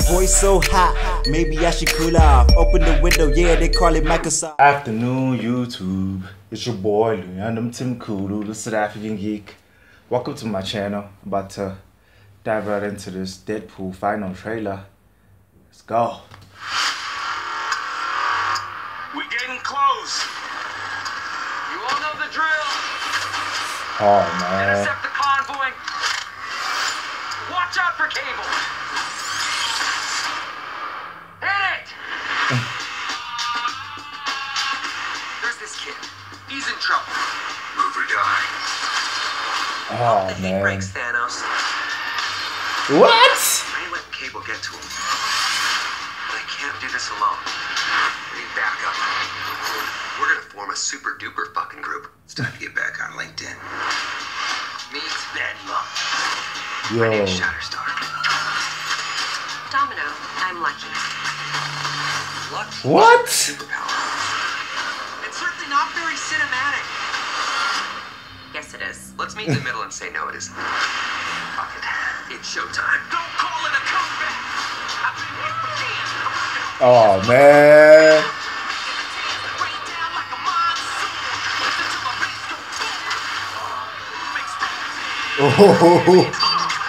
boy's so hot, maybe I should cool off. Open the window, yeah, they call it Microsoft. Afternoon, YouTube. It's your boy, Leandum Tim Kulu, the South African Geek. Welcome to my channel. I'm about to dive right into this Deadpool final trailer. Let's go. We're getting close. You all know the drill. Oh, man. Intercept the convoy. Watch out for Cable. Hit it! There's this kid. He's in trouble. Move or die. Oh, The man. heat breaks Thanos. What? I ain't letting Cable get to him. But I can't do this alone. I need backup. We're gonna form a super duper fucking group. It's time to get back on LinkedIn. Meet Bedlam. Yo. My name's Shatterstar. Domino, I'm Lucky. Lucky. What? Superpower. It's certainly not very cinematic. Yes, it is. Let's meet in the middle and say no, it isn't. Fuck it. It's showtime. Don't call it a comeback. I've been hit again. Oh, man. Rain down like a monsoon. Listen to my bass go boom. Makes Oh.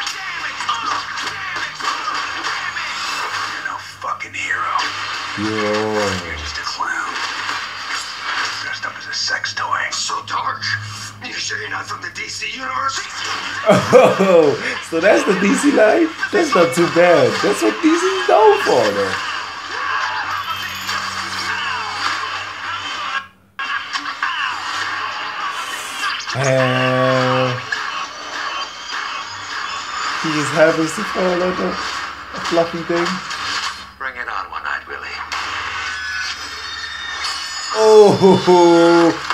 You're no fucking hero. Yo. You're just a clown. Dressed up as a sex toy. So dark. You sure you're not from the DC universe? Oh, so that's the DC life? That's not too bad. That's what DC's known for, though. And he just happens to fall on a fluffy thing. Bring it on, One-Eyed Willie. Oh,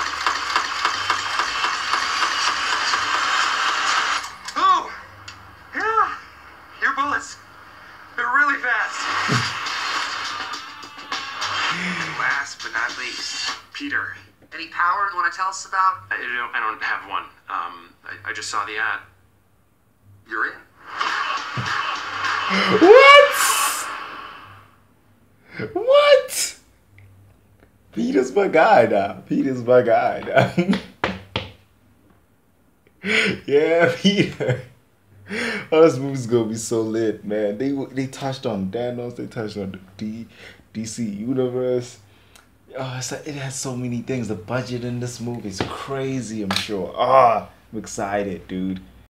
Oh! Yeah! Your bullets. They're really fast. Last but not least, Peter. Any powers you want to tell us about? I don't have one. I just saw the ad. You're in. what? What? Peter's my guy now. Peter's my guy now. Yeah, Peter. Oh, this movie's gonna be so lit, man. They touched on Thanos. They touched on the DC universe. Oh, it has so many things. The budget in this movie is crazy, I'm sure. Ah, I'm excited, dude.